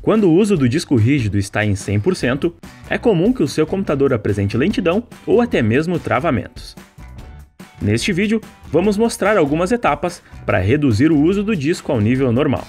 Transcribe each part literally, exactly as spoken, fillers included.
Quando o uso do disco rígido está em cem por cento, é comum que o seu computador apresente lentidão ou até mesmo travamentos. Neste vídeo, vamos mostrar algumas etapas para reduzir o uso do disco ao nível normal.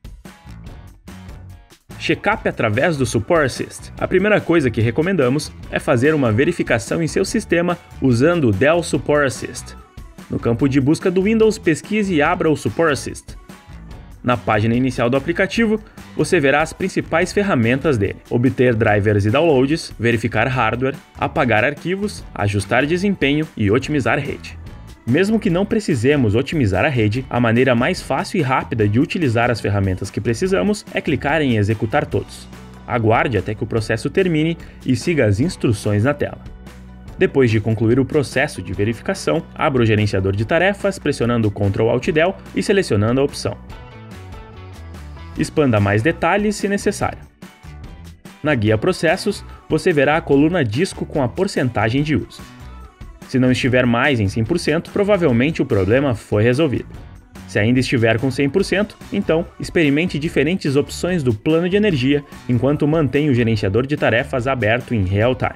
Check-up através do Support Assist. A primeira coisa que recomendamos é fazer uma verificação em seu sistema usando o Dell Support Assist. No campo de busca do Windows, pesquise e abra o Support Assist. Na página inicial do aplicativo, você verá as principais ferramentas dele: obter drivers e downloads, verificar hardware, apagar arquivos, ajustar desempenho e otimizar rede. Mesmo que não precisemos otimizar a rede, a maneira mais fácil e rápida de utilizar as ferramentas que precisamos é clicar em executar todos. Aguarde até que o processo termine e siga as instruções na tela. Depois de concluir o processo de verificação, abra o gerenciador de tarefas pressionando control alt del e selecionando a opção. Expanda mais detalhes se necessário. Na guia Processos, você verá a coluna Disco com a porcentagem de uso. Se não estiver mais em cem por cento, provavelmente o problema foi resolvido. Se ainda estiver com cem por cento, então experimente diferentes opções do plano de energia enquanto mantém o gerenciador de tarefas aberto em real time.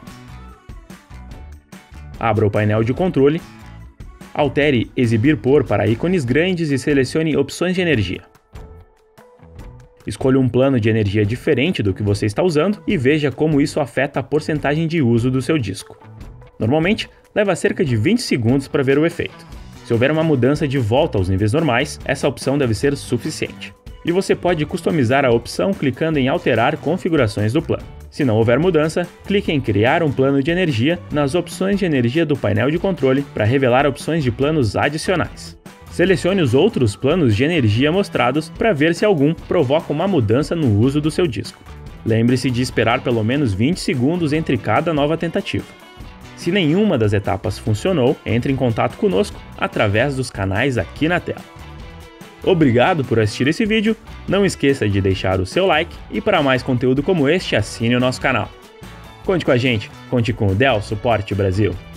Abra o painel de controle, altere Exibir por para ícones grandes e selecione Opções de energia. Escolha um plano de energia diferente do que você está usando e veja como isso afeta a porcentagem de uso do seu disco. Normalmente, leva cerca de vinte segundos para ver o efeito. Se houver uma mudança de volta aos níveis normais, essa opção deve ser suficiente. E você pode customizar a opção clicando em Alterar configurações do plano. Se não houver mudança, clique em Criar um plano de energia nas opções de energia do painel de controle para revelar opções de planos adicionais. Selecione os outros planos de energia mostrados para ver se algum provoca uma mudança no uso do seu disco. Lembre-se de esperar pelo menos vinte segundos entre cada nova tentativa. Se nenhuma das etapas funcionou, entre em contato conosco através dos canais aqui na tela. Obrigado por assistir esse vídeo, não esqueça de deixar o seu like e para mais conteúdo como este, assine o nosso canal. Conte com a gente, conte com o Dell Support Brasil.